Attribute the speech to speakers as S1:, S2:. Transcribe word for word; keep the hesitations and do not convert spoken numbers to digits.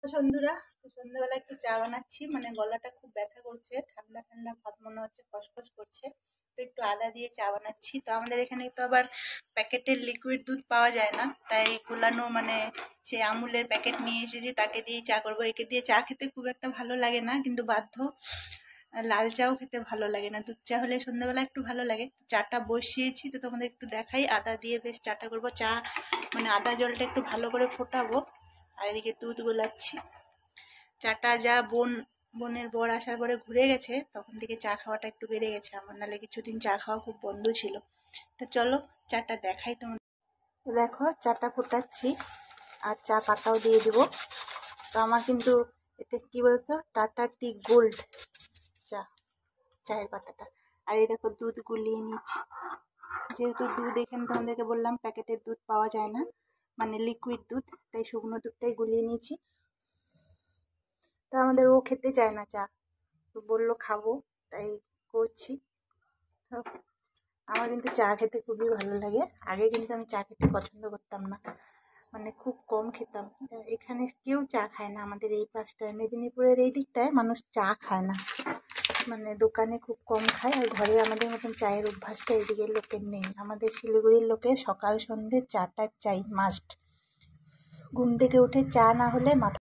S1: তো বন্ধুরা, তো সন্ধ্যাবেলা একটু চা বানাচ্ছি, মানে গলাটা খুব ব্যথা করছে, ঠান্ডা ঠান্ডা ভাব মনে হচ্ছে, খসখস করছে। তো একটু আদা দিয়ে চা বানাচ্ছি। তো আমাদের এখানে তো আবার প্যাকেটের লিকুইড দুধ পাওয়া যায় না, তাই গুলানো মানে সে আমুলের প্যাকেট নিয়ে এসেছি, তাকে দিয়ে চা করবো। একে দিয়ে চা খেতে খুব একটা ভালো লাগে না, কিন্তু বাধ্য। আর লাল চাও খেতে ভালো লাগে না, দুধ চা হলে সন্ধ্যাবেলা একটু ভালো লাগে। তো চাটা বসিয়েছি, তো তোমাদের একটু দেখাই। আদা দিয়ে বেশ চাটা করবো। চা মানে আদা জলটা একটু ভালো করে ফোটাবো, আর এদিকে দুধ গোলাচ্ছি। চাটা যা বোন বোনের বর আসার পরে ঘুরে গেছে, তখন থেকে চা খাওয়াটা একটু বেড়ে গেছে আমার, নাহলে কিছুদিন চা খাওয়া খুব বন্ধ ছিল। তো চলো চাটা দেখাই তোমাদের। দেখো চাটা ফোটাচ্ছি, আর চা পাতাও দিয়ে দিব। তো আমার কিন্তু এটা কি বলতো, টাটা টি গোল্ড চা, চায়ের পাতাটা। আর এই দেখো দুধ গুলিয়ে নিচ্ছি। যেহেতু দুধ এখানে তোমাদেরকে বললাম প্যাকেটের দুধ পাওয়া যায় না, মানে লিকুইড দুধ, তাই শুকনো দুধটাই গুলিয়ে নিয়েছি। তো আমাদের ও খেতে চায় না চা, তো বললো খাবো, তাই করছি। তো আমার কিন্তু চা খেতে খুবই ভালো লাগে। আগে কিন্তু আমি চা খেতে পছন্দ করতাম না, মানে খুব কম খেতাম। এখানে কেউ চা খায় না, আমাদের এই পাশটায় মেদিনীপুরের এই দিকটায় মানুষ চা খায় না, মানে দোকানে খুব কম খায়। আর ঘরে আমাদের মতন চায়ের অভ্যাসটা এদিকের লোকের নেই। আমাদের শিলিগুড়ির লোকের সকাল সন্ধ্যে চাটা চাই মাস্ট। ঘুম থেকে উঠে চা না হলে মাথা